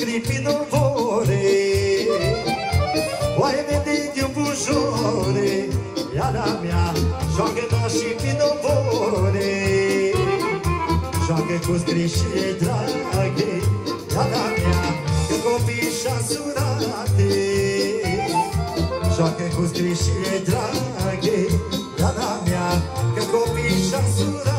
scripi non vuole, vuoi vedere di un bugione, iada mea, joacă da și pi non vuole, joacă cu scrișile draghe, iada mea, că copii și-a surate, joacă cu scrișile draghe, iada mea, că copii și-a surate.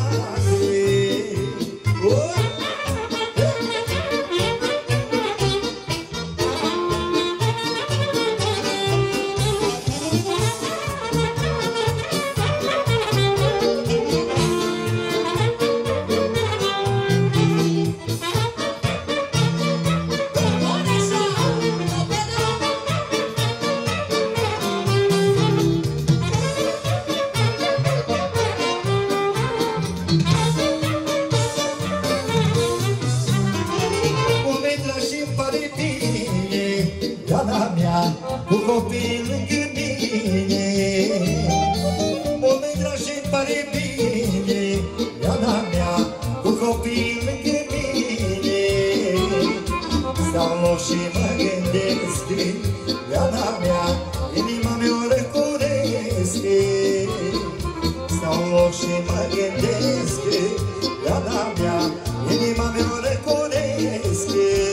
Cu copii lângă mine, oameni dragi îmi pare bine, iada mea, cu copii lângă mine. Stau în loc și mă gândesc, iada mea, inima mea o răcoresc. Stau în loc și mă gândesc, iada mea, inima mea o răcoresc.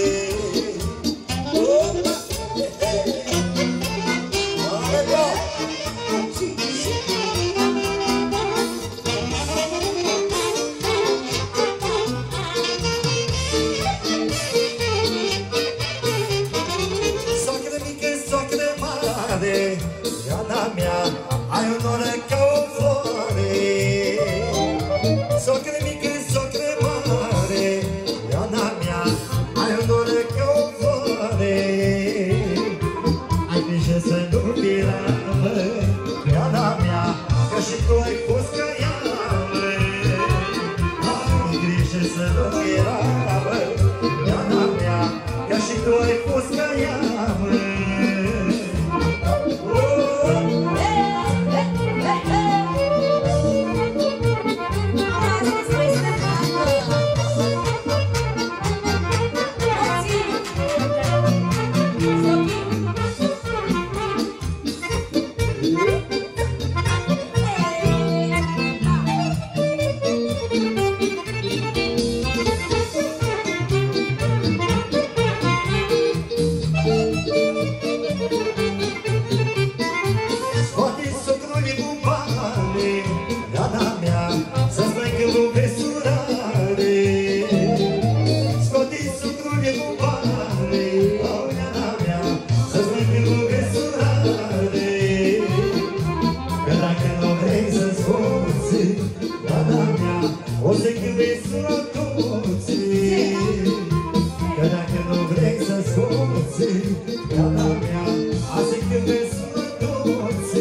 Iada mea, ai un noroc ca o floare. Socră mică, socră mare, iada mea, ai un noroc ca o floare. Ai grijă să nu piravă, iada mea, că și tu ai fost ca ea. Ai grijă să nu piravă, iada mea, că și tu ai fost ca ea. O să chiubești la toți, că dacă nu vrei să scoți, iada mea, a să chiubești la toți.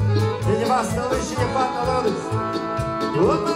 de nevastă lui și de fata lor. Opa!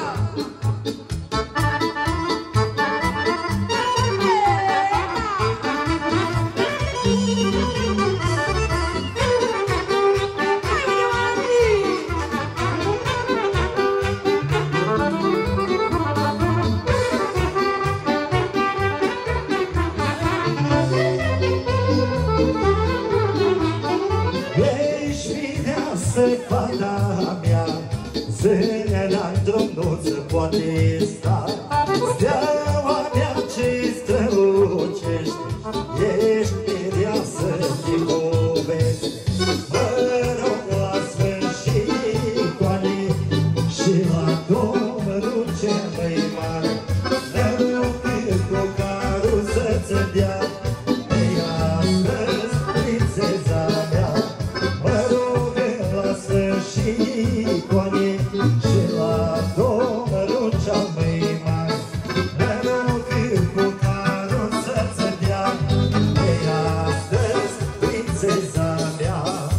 Fata mea, zâne la drum nu se poate sta. Steaua mea ce strălucești, ești mireasă de poveste. Mă rog la sfârșit icoane și la Domnul cel mai mare, năruc cu carul să-ți dea de astăzi prințeza mea. Mă rog și icoane și la Domnul cel mai mare, năruc cu carul să-ți dea de astăzi prințeza mea.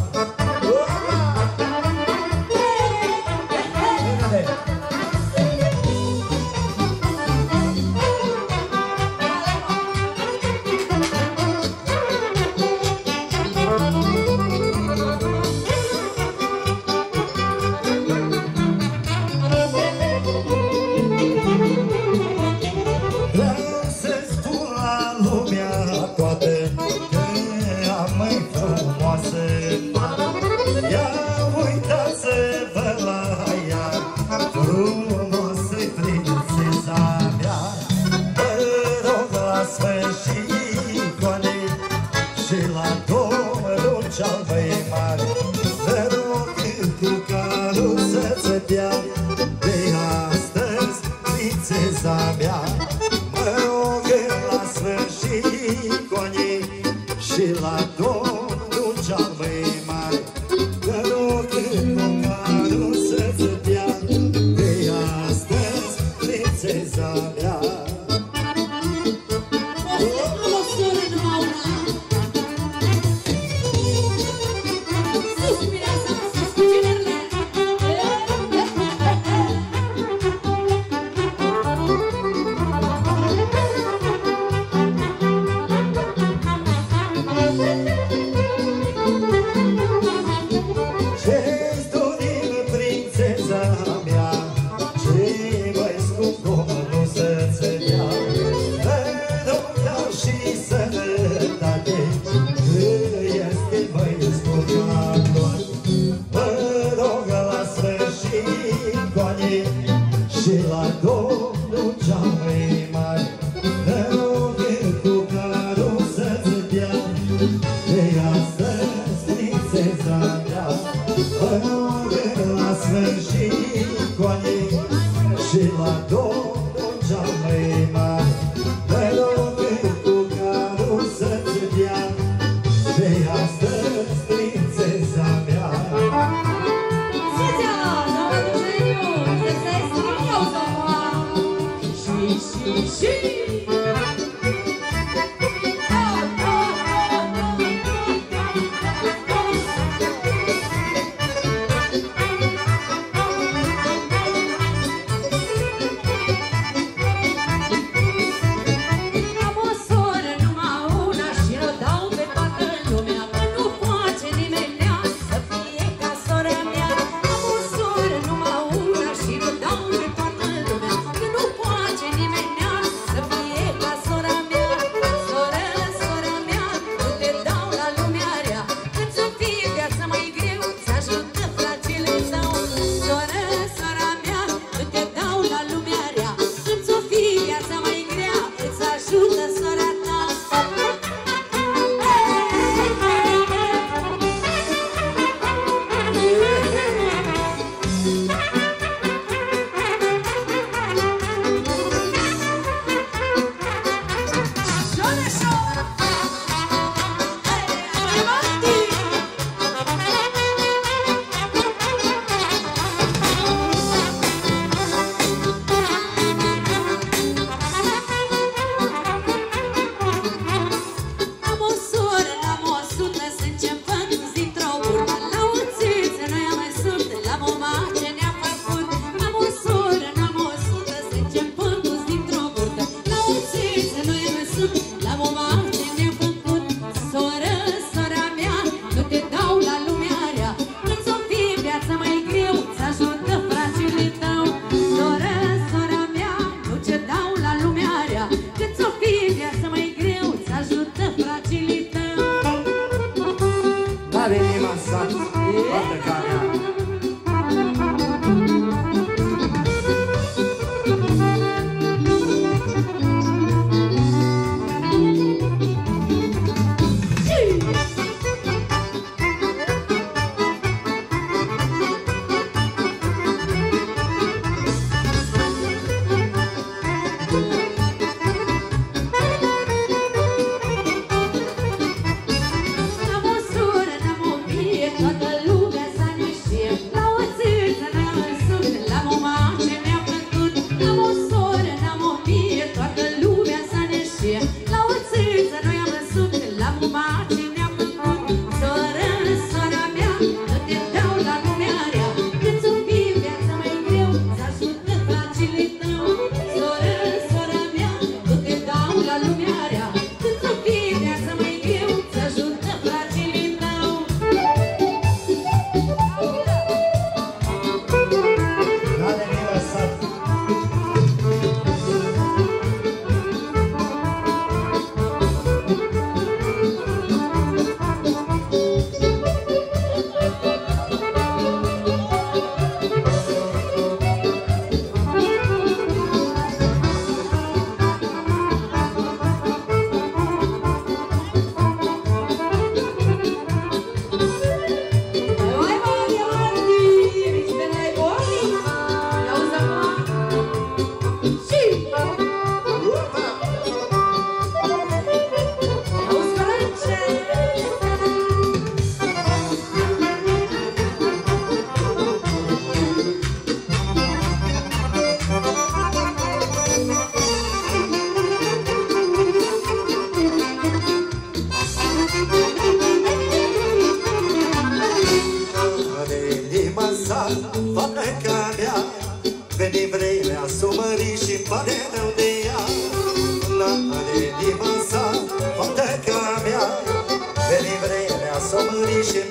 Și la Domnul cel mai mare, te rog cu carul să-ți dea de astăzi prințeza mea. Și la Domnul cel mai mare, năruc cu carul să-ți dea de astăzi prințeza mea. Mă rog la sfârșit icoane și la Domnul cel mai mare, năruc cu carul să-ți dea de astăzi prințeza mea. Să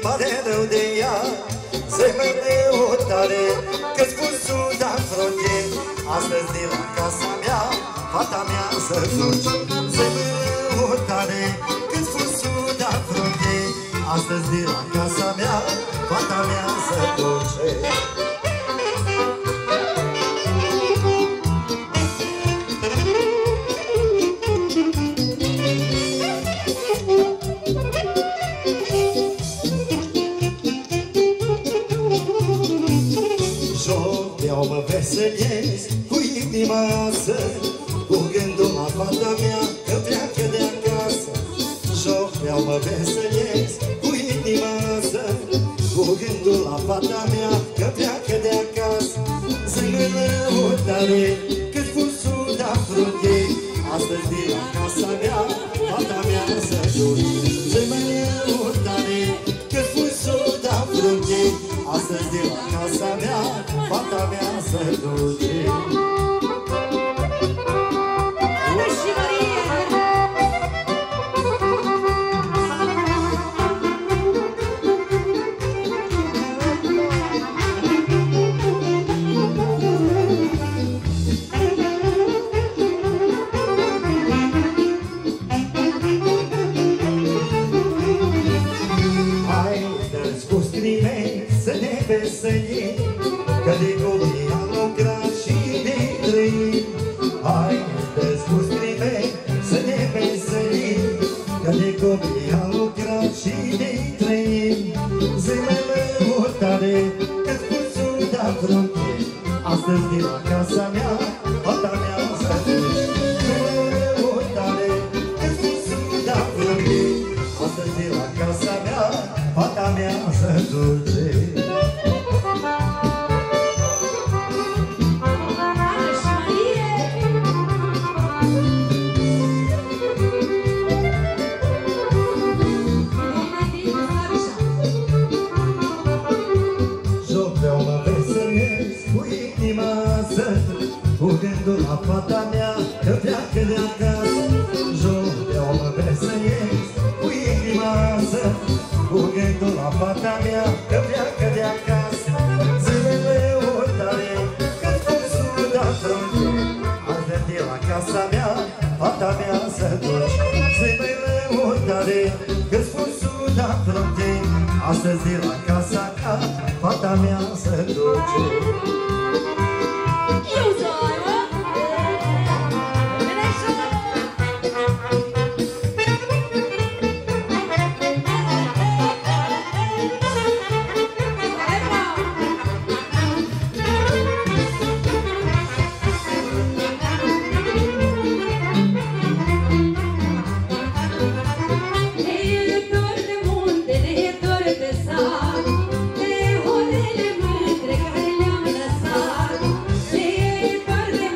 pare rău de ea. Zemele o tare, că-ți pun suda în frunte, astăzi de la casa mea, fata mea să duci. Zemele o tare, că-ți pun suda în frunte, astăzi de la casa mea, fata mea să duci. Mă veselesc cu inima să, cu gândul la fata mea că pleacă de acasă. Joc vreau mă veselesc cu inima să, cu gândul la fata mea că pleacă de acasă. Zângălă o tare cât cu suda frunte, astăzi de la casa mea fata mea să duci. Zângălă o tare cât cu suda frunte, astăzi de la casa mea fata mea să duce. Ana și Maria! Haideți cu scrimei să ne veselim, că de copii am lucrat și de trăit. Haideți cu scrimei să ne veselim, că de copii am lucrat și de trăit. Zilele urtare, că-ți pun suda frunte, astăzi de la casa mea, fata mea să duci. Zilele urtare, că-ți pun suda frunte, astăzi de la casa mea, fata mea să duce. Cu gândul la fata mea că pleacă de acasă. Joc vreau mă veselesc cu inima să, cu gândul la fata mea că pleacă de acasă. Zilele urtare că-ți pun suda frunte, astăzi de la casa mea fata mea să duci. Zilele urtare că-ți pun suda frunte, astăzi de la casa mea fata mea să duce. De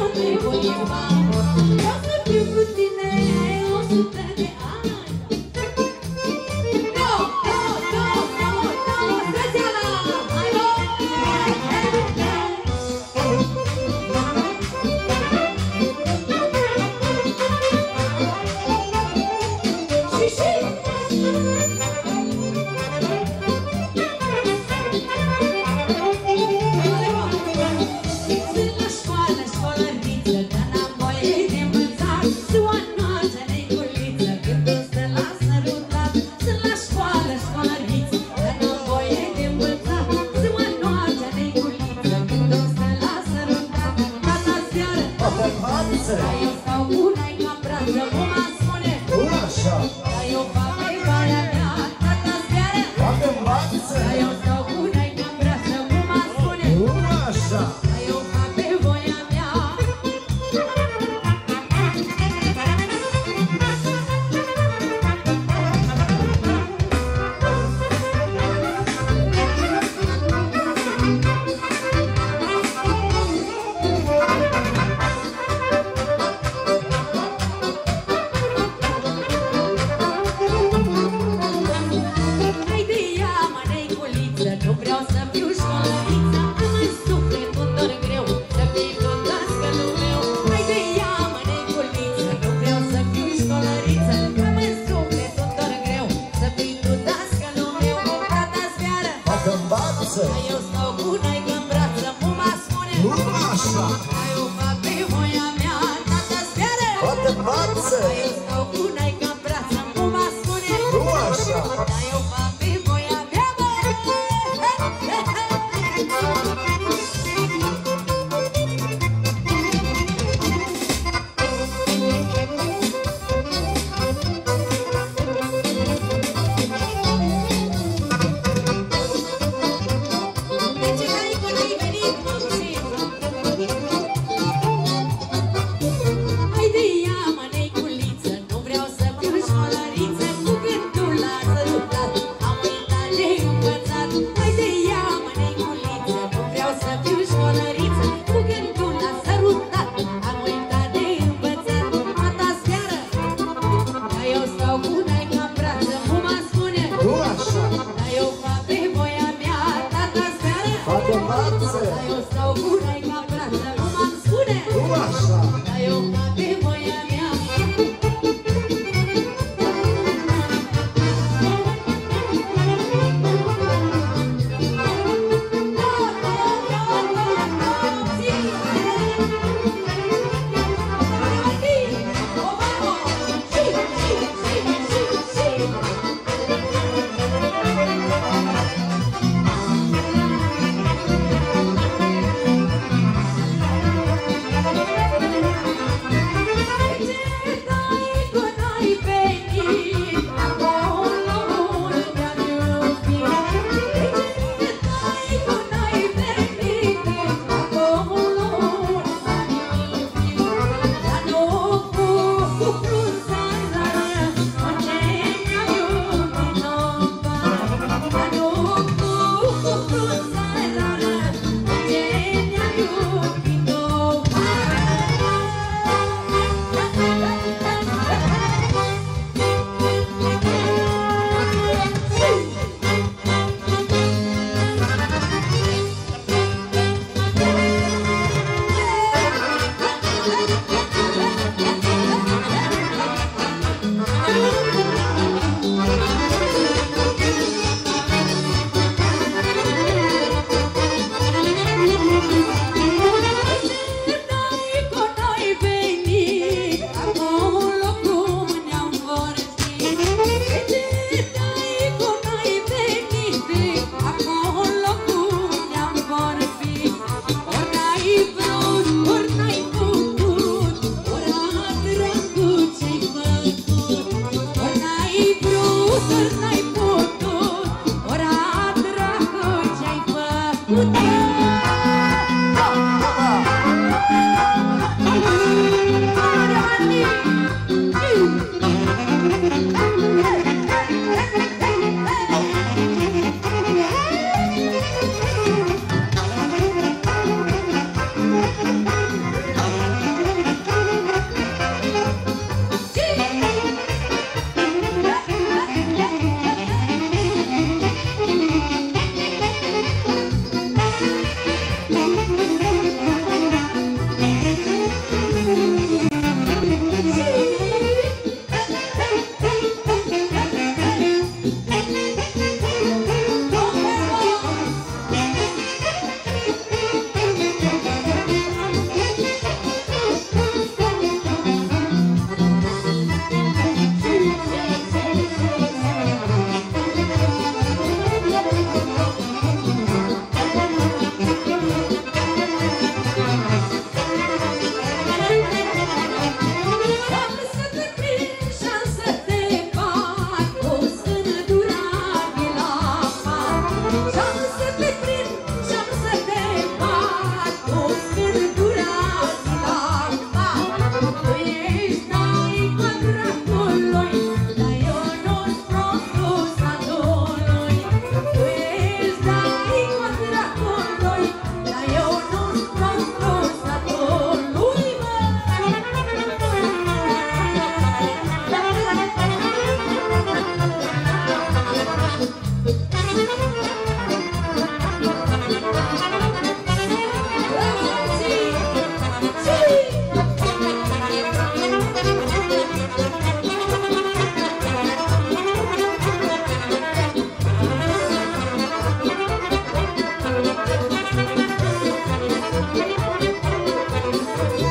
Haide ia, mă, ne-i culiță,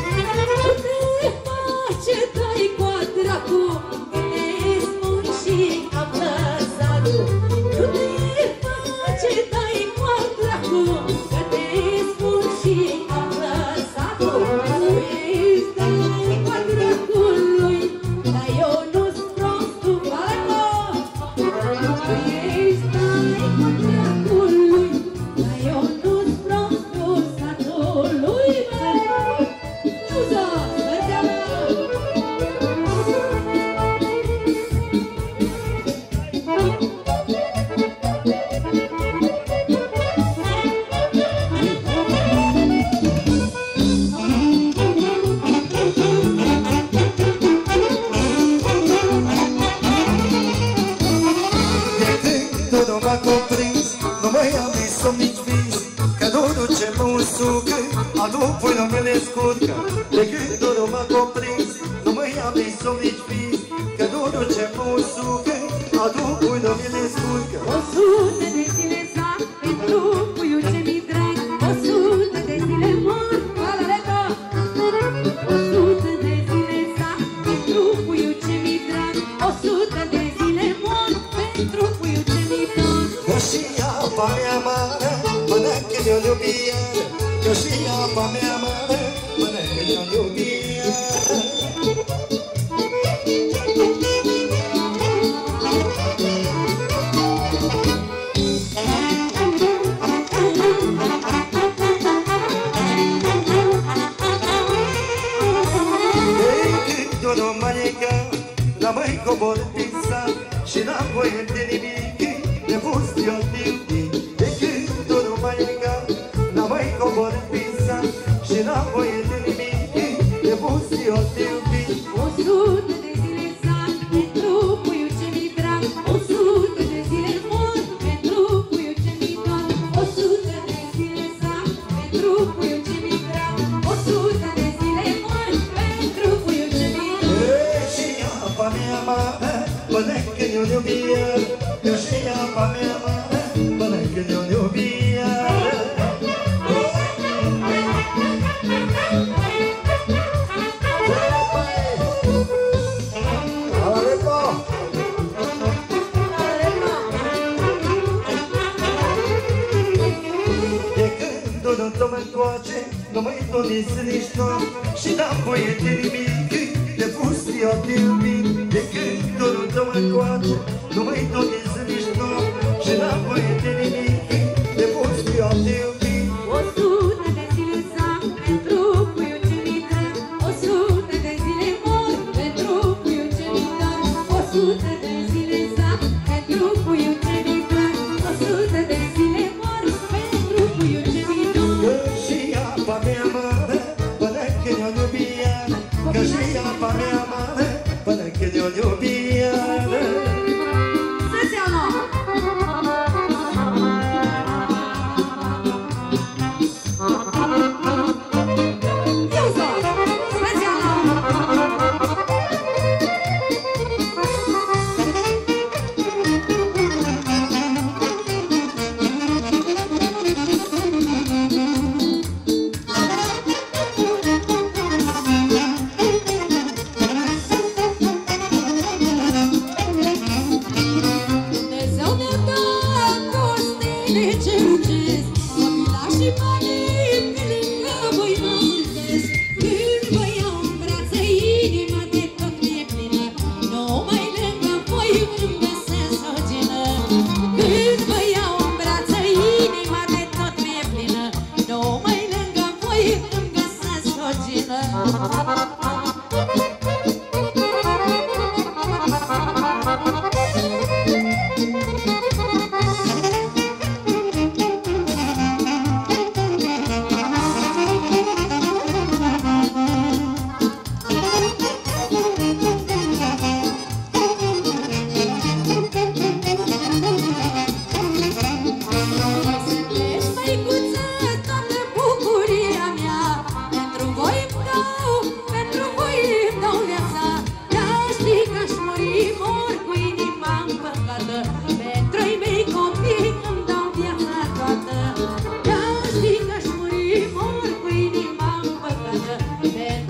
Pentru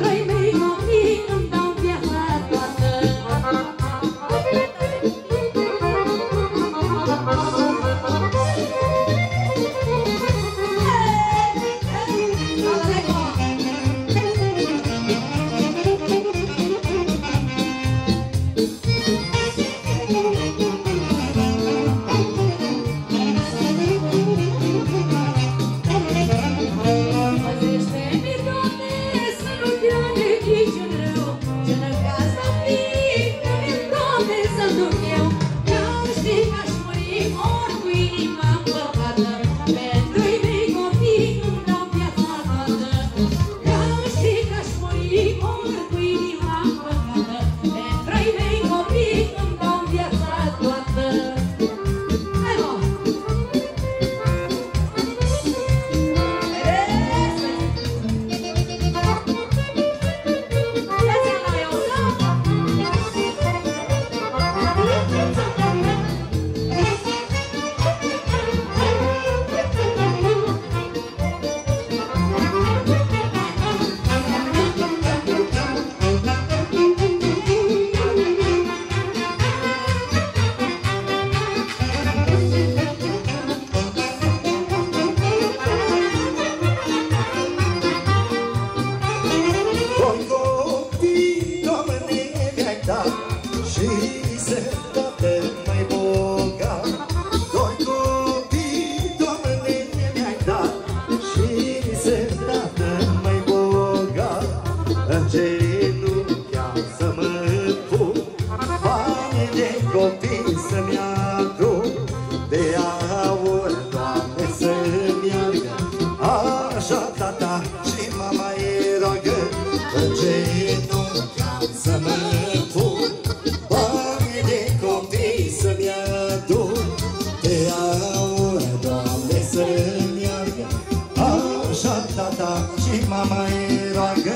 în genunchi să mă pun, bani de copii să-mi aduc, de aur, Doamne, să-mi meargă, așa tata și mama îi roagă, în genunchi să mă pun, bani de copii să-mi aduc, de aur, Doamne, să-mi meargă, așa tata și mama îi roagă.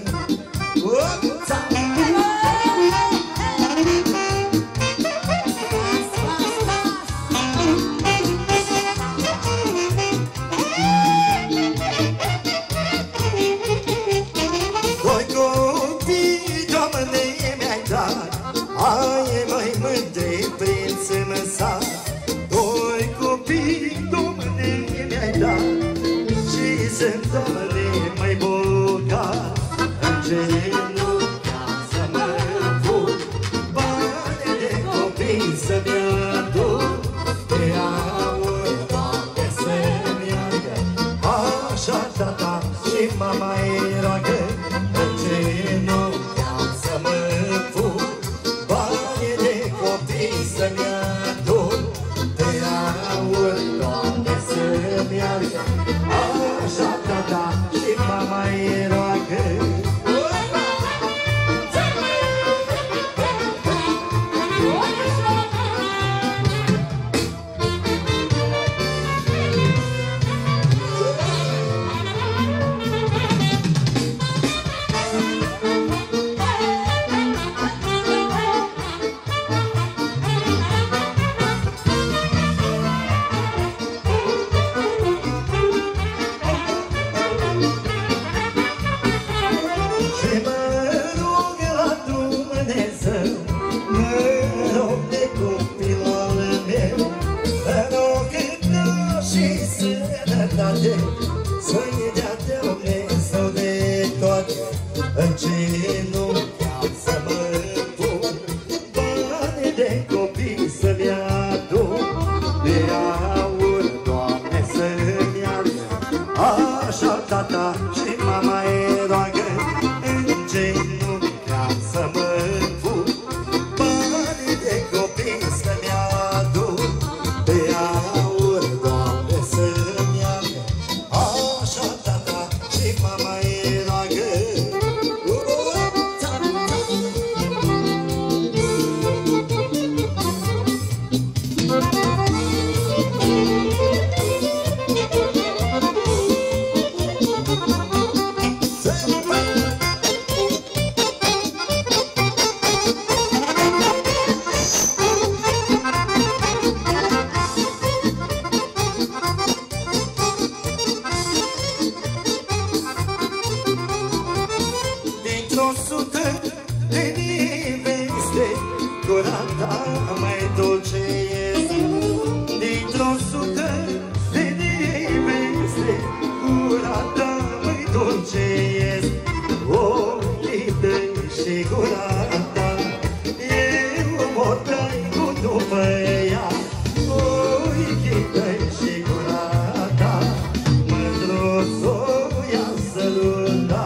Doi copii, Doamne, mi-ai dat, ai mai mândri prin sămăsa. Doi copii, Doamne, mi-ai dat, și sunt, Doamne, mai bogat. În genunchi să mă pun, bani de copii să-mi aduc, de aur, Doamne, să-mi meargă, așa tata și mama îi roagă. În genunchi să mă pun, bani de copii să-mi aduc, de aur, Doamne, să-mi meargă, așa tata și mama îi roagă. Să-i dea Dumnezeu de toate, în genunchi să mă pun, bani de copii să-mi aduc, de aur, Doamne, să-mi meargă, așa tata și mama îi roagă. În genunchi să mă pun, bani de copii să-mi aduc, de aur, Doamne, să-mi meargă, așa tata și mama îi roagă. Dintr-o sută de neveste, gura ta mai dulce este. Dintr-o sută de neveste, gura ta mai dulce este. Ochii tăi și gura ta, eu mor dai cu după ea. Ochii tăi și gura ta, mândru-s-o ia săruta.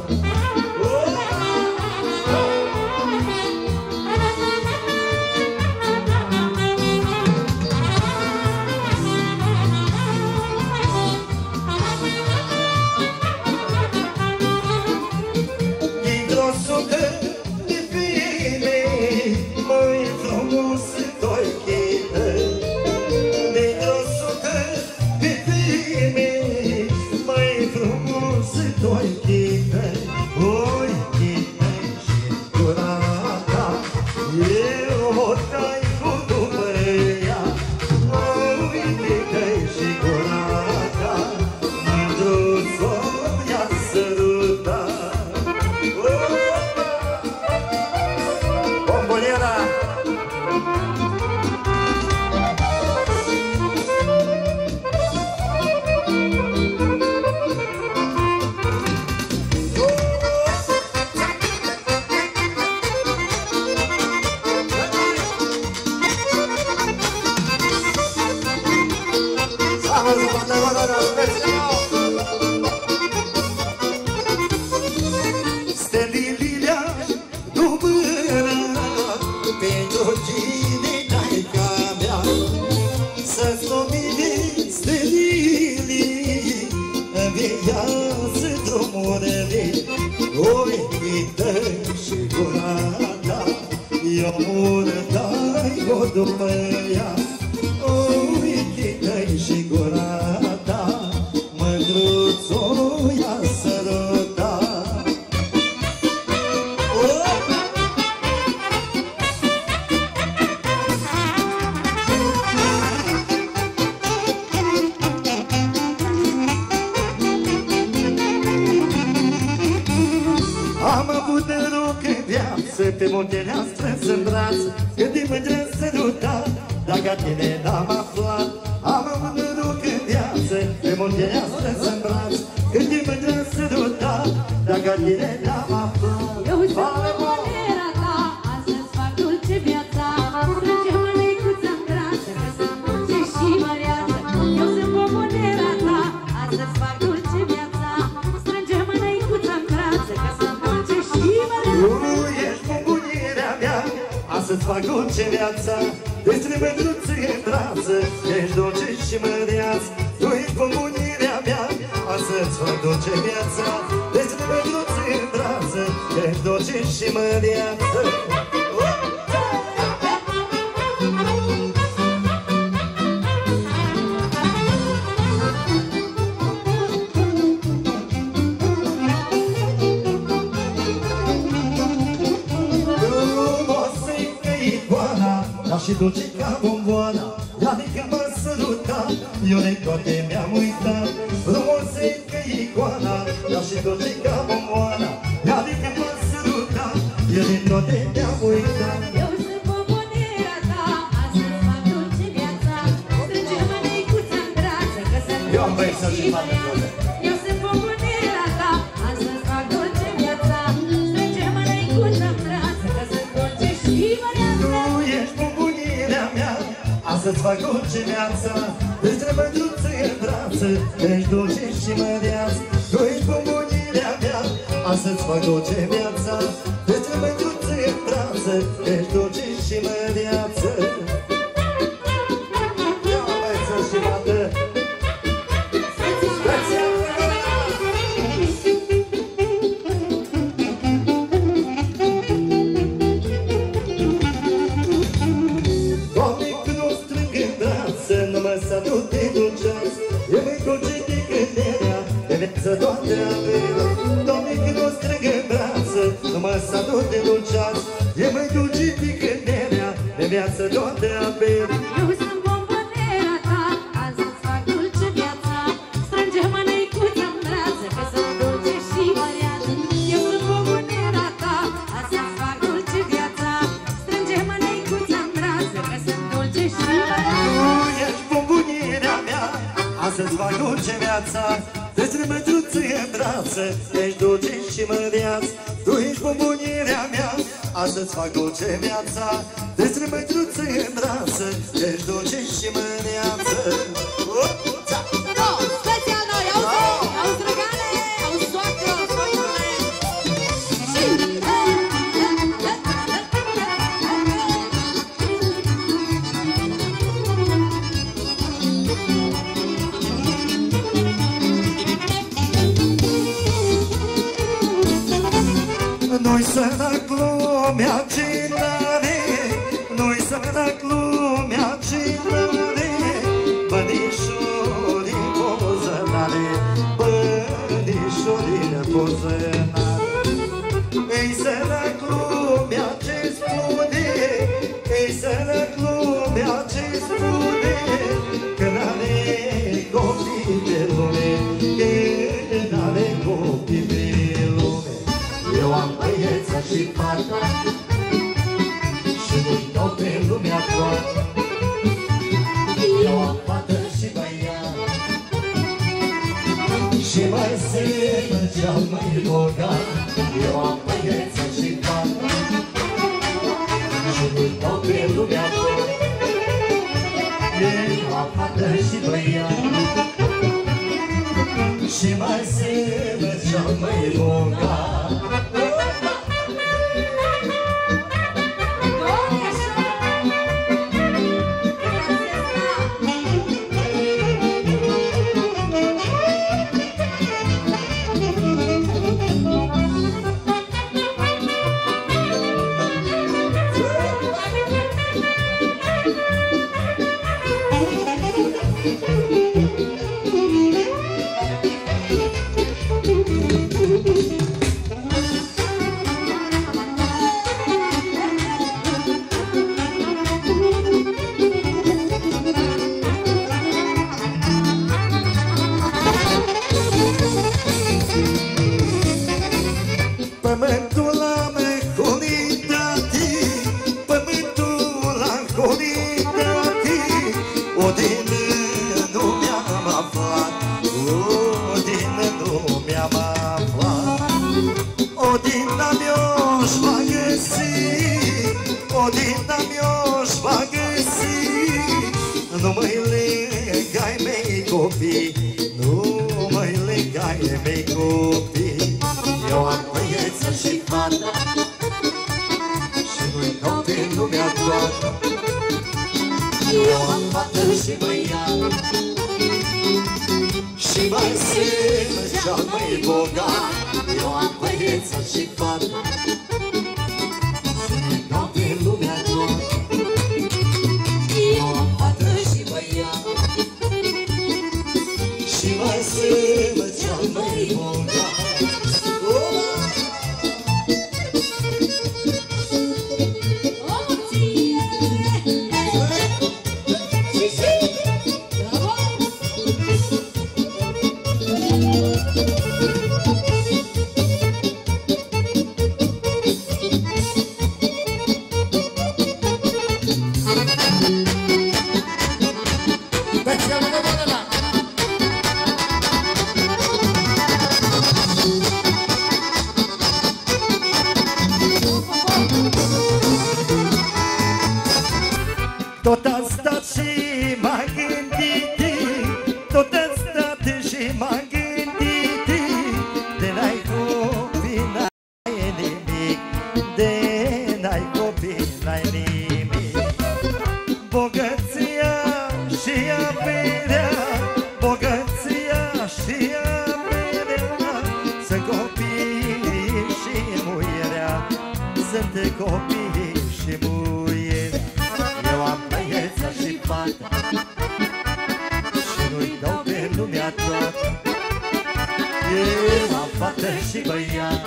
Dintr-o sută de femei, mai frumos doi chitări. Dintr-o sută de femei, mai frumos doi chitări. Ochii tăi și gura ta, eu mor dai cu după ea. Ochii tăi și gura ta, mândru-s-o ia săruta. Bomboniera! Este ochii tăi și gura ta, eu mor, dai-o după ea. Ochii tăi și gura ta, mândruțo i-a săruta. Am avut noroc în viață, pe muntele am strâns în braț, când de mândră săruta, dacă tine n-am aflat. Am avut noroc în viață, pe muntele am strâns în braț, când de mândră săruta, dacă tine n-am aflat. Eu sunt pomponera ta, astăzi fac dulce viața. Strânge mănăicuța-n brață, că sunt dulce și măreață. Eu sunt pomponera ta, astăzi fac dulce viața. Strânge mănăicuța-n brață, că sunt dulce și măreață. Tu ești pomponirea mea, astăzi fac dulce viața. Despre mândruță în brață, ești dulce și măreață. Tu ești pomponirea mea, astăzi fac dulce viața. Despre mândruță în brață, ești dulce și măreață. Și dulce ca bomboana, ea de când mă săruta, eu de toate mi-am uitat. Frumosă că icoana, ea și dulce ca bomboana, ea de când mă săruta, eu de toate mi-am uitat. Eu sunt pomponera ta, astăzi fac dulce viața. Strânge mănăicuța-n brață, că sunt dulce și măreață. Eu sunt pomponera ta, astăzi fac dulce viața. Strânge mănăicuța-n brață, că sunt dulce și măreață. Tu ești pomponirea mea, astăzi fac dulce viața. Despre mândruță în brață, ești dulce și măreață. Tu ești pomponirea mea, astăzi fac dulce viața. Despre mândruță în brață, ești dulce și măreață. Ia băieță și bată. Doamne, când o strâng în brață, nu mă salut de dulceață. Eu mă-i dulce de gânderea, de viață toate avea. Doamne, când o strâng în brață, nu mă salut de dulceață. Eu mă-i dulce de gânderea, de viață toate avea. Eu sunt pomponera ta, astăzi fac dulce viața. Strânge mănăicuța-n brață, că sunt dulce și măreață. Eu sunt pomponera ta, astăzi fac dulce viața. Strânge mănăicuța-n brață, că sunt dulce și măreață. Tu ești pomponirea mea, astăzi fac dulce viața. Despre mândruță în brață, ești dulce și măreață. Tu ești pomponirea mea, astăzi fac dulce viața. Despre mândruță în brață, ești dulce și măreață. Special noi, auzi drăgane, auzi soacră, soacrăle. Noi sărac lumea ce n-are, noi sărac lumea ce n-are, bănișorii poză-n-are, bănișorii poză-n-are. Ei sărac lumea ce spune, ei sărac lumea ce spune, că n-are copii de lume, că n-are copii de lume. Eu am băieță și fată și nu-i dau pe lumea toată. Eu am fată și băiat și mai semă ce-am mai bogat. Eu am băieță și fată și nu-i dau pe lumea toată. Eu am fată și băiat și mai semă ce-am mai bogat. Odihna mi-o-și va găsi, odihna mi-o-și va găsi. Nu mă-i legai mei copii, nu mă-i legai mei copii. Eu am băieță și fată și nu-i dau pe lumea toată. Eu am fată și băiat și mai sunt cel mai bogat. Eu am băieță și fată și nu-i dau pe lumea toată. Eu am fată și băiat și mai sunt cel mai bogat. Tot am stat și m-am gândit, tot am stat și m-am gândit. De n-ai copii, n-ai nimic, de n-ai copii, n-ai nimic. Bogăția și averea, bogăția și averea, sunt copiii și muierea, sunt copiii și muierea. Eu am băieță și fată și nu-i dau pe lumea toată. Eu am fată și băiat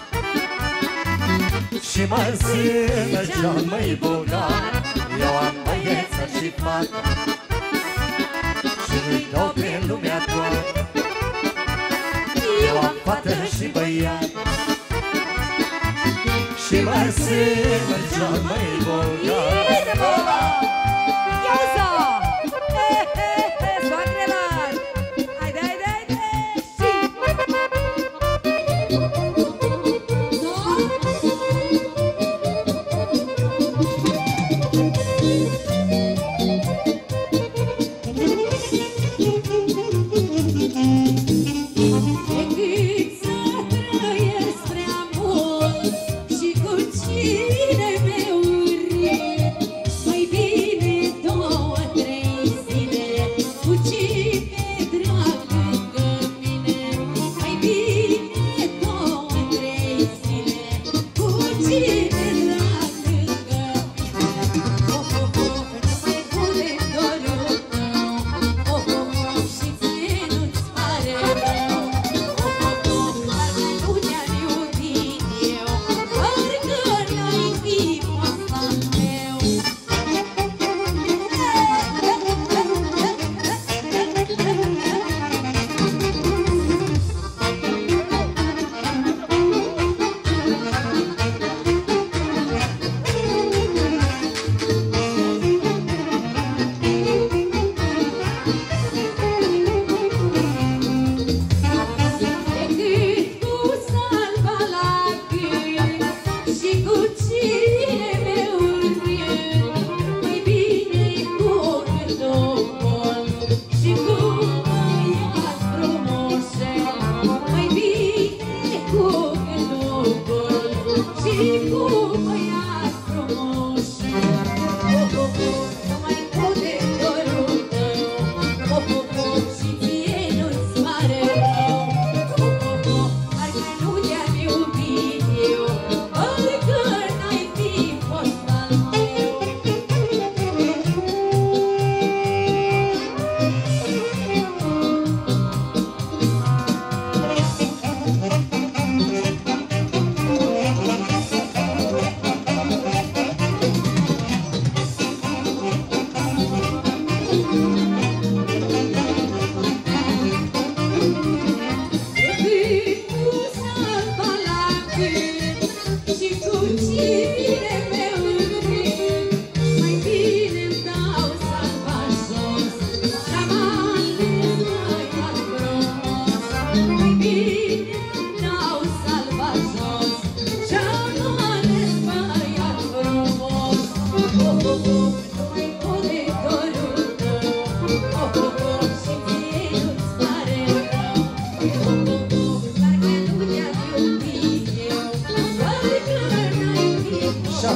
și mă simt cel mai bogat. Eu am băieță și fată și nu-i dau pe lumea toată. Eu am fată și băiat și mă simt cel mai bogat.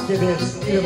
7 verzi, Irma.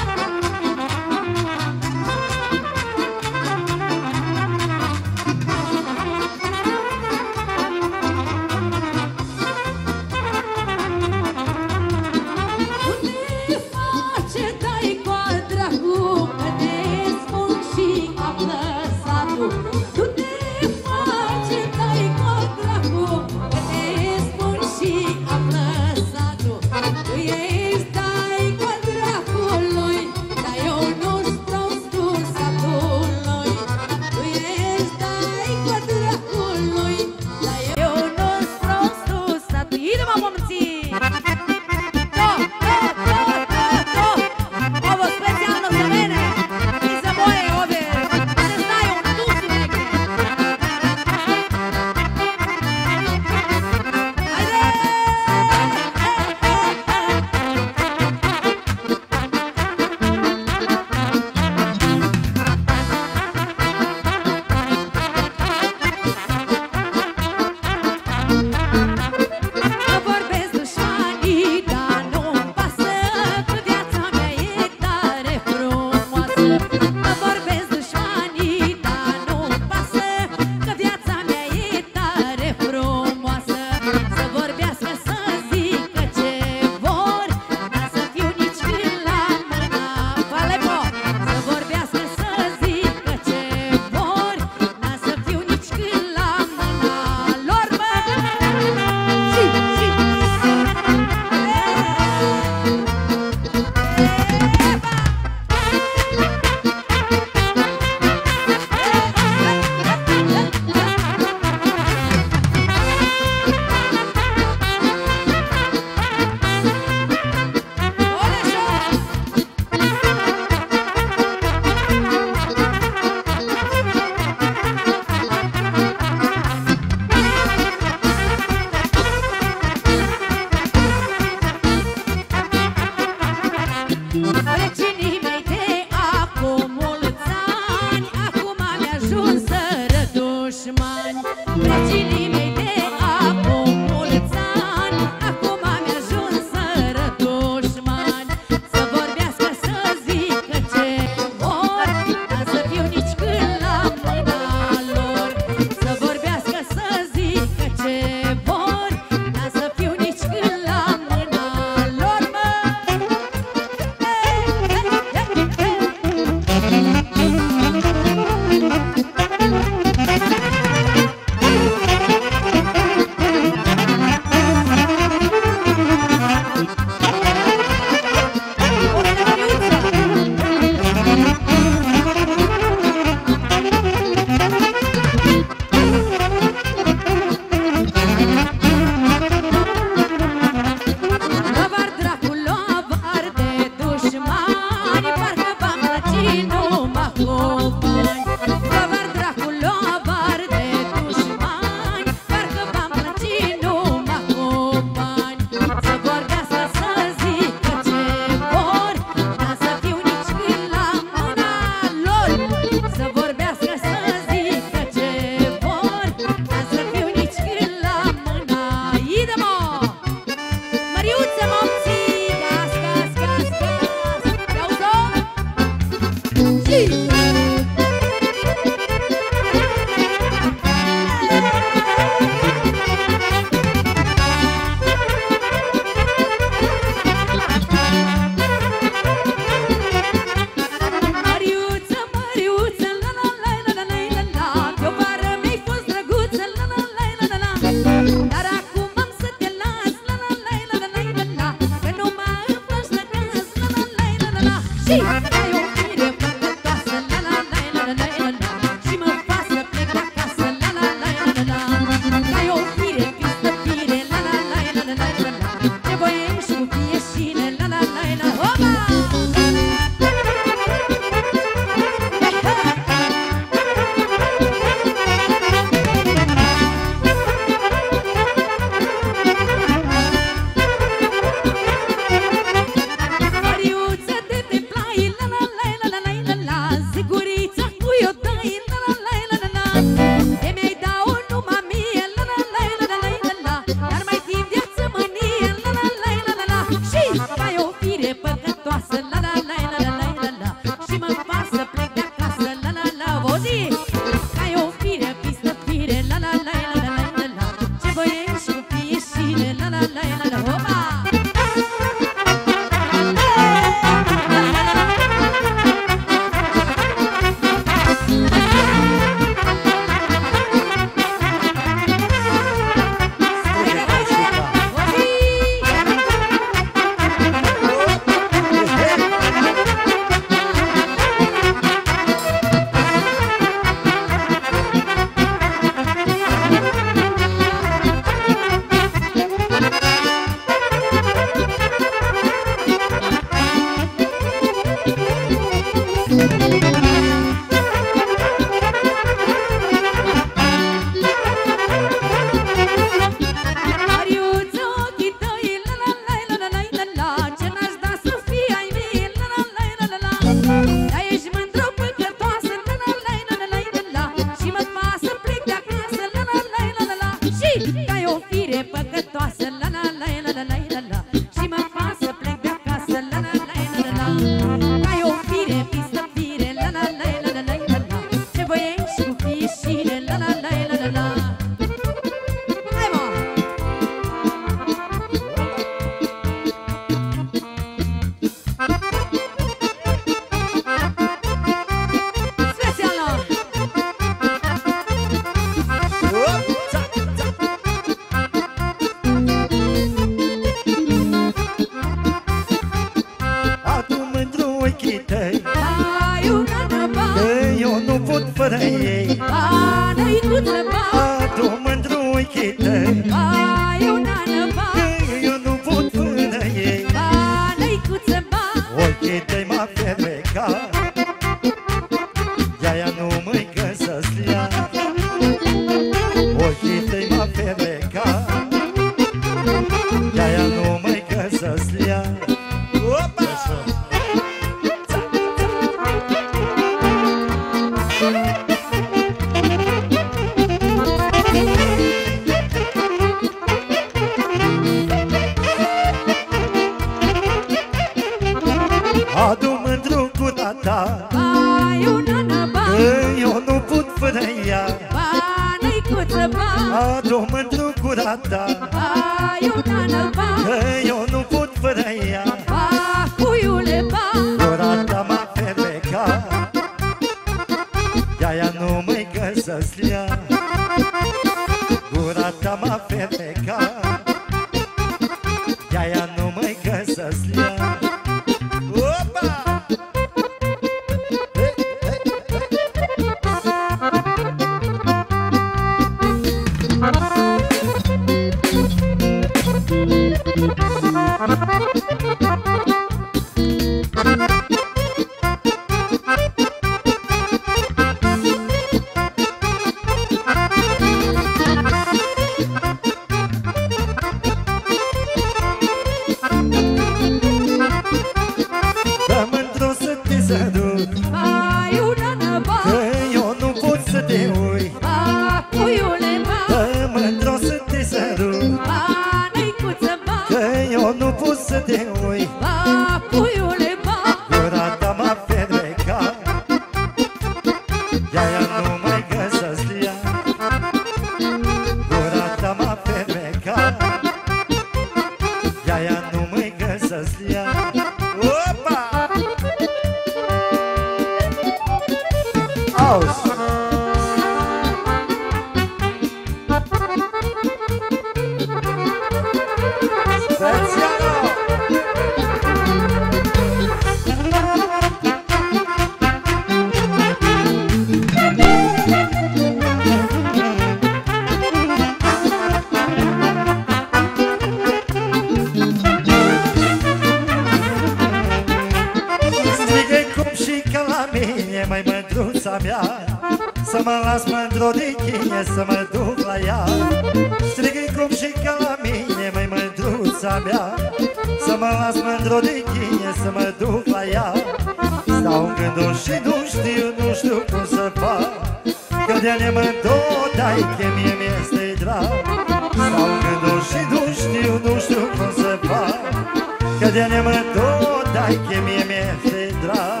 Să mă las mândru de tine, să mă duc la ea. Strigă-i cum și ca la mine, măi mândruța mea. Să mă las mândru de tine, să mă duc la ea. Stau în gânduri și nu știu cum să fac, că de ne mândou, dai că mie mi-este drag. Stau în gânduri și nu știu cum să fac, că de ne mândou, dai că mie mi-este drag.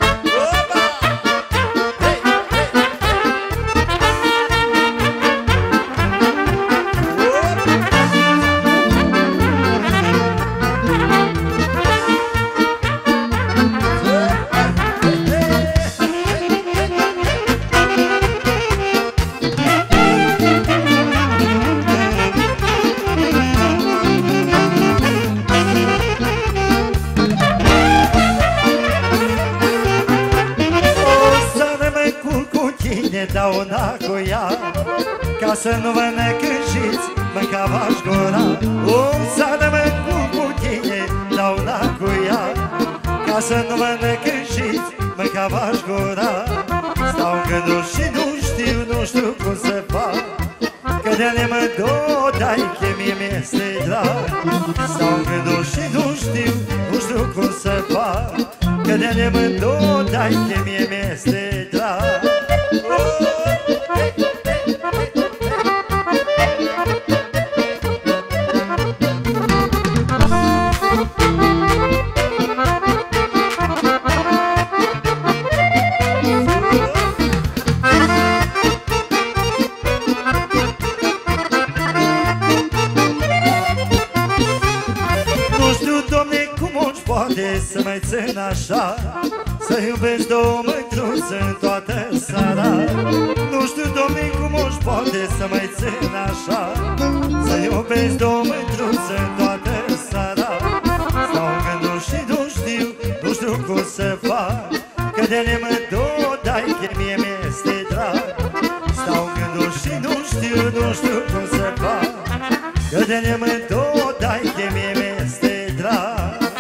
Dau una cu ea, ca să nu vă necăjiți, mânca v-aș gura. O să mă cu tine, dau una cu ea, ca să nu vă necăjiți, mânca v-aș gura. Stau în gânduri și nu știu cum să fac, că de-ale mă dai că mie mi-este drag. Stau în gânduri și nu știu cum să fac, că de-ale mă dai că mie mi-este drag. Să mai țin așa, să iubești două mândruțe în toată seara. Nu știu, Doamne, cum o-și poate să mai țin așa, să iubești două mândruțe în toată seara. Stau în gânduri și nu știu cum să fac, că de nemândou, dai că mie mi-este drag. Stau în gânduri și nu știu cum să fac, că de nemândou, dai că mie mi-este drag.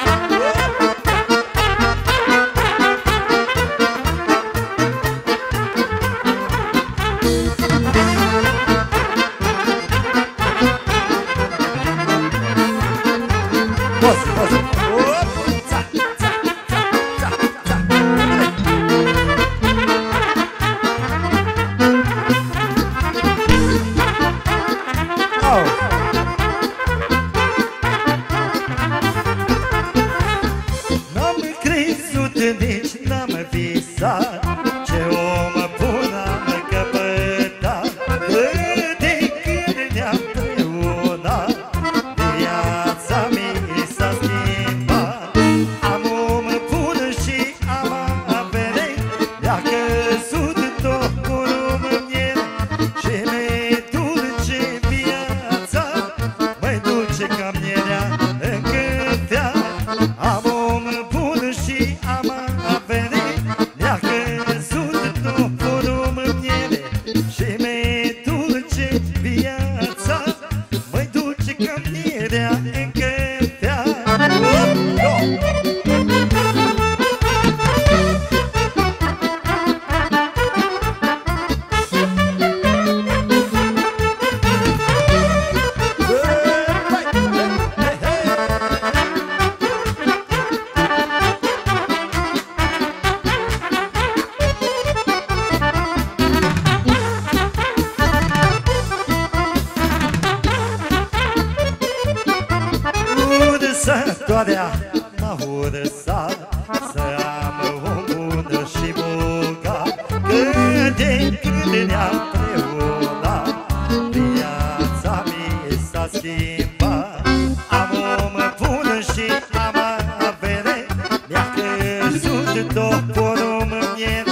Sătoarea m-a urăsat, să am o bună și bogat, că de când ne-am preunat, viața mi s-a schimbat. Am o bună și am avere, mi-a căzut tot porumb în miere,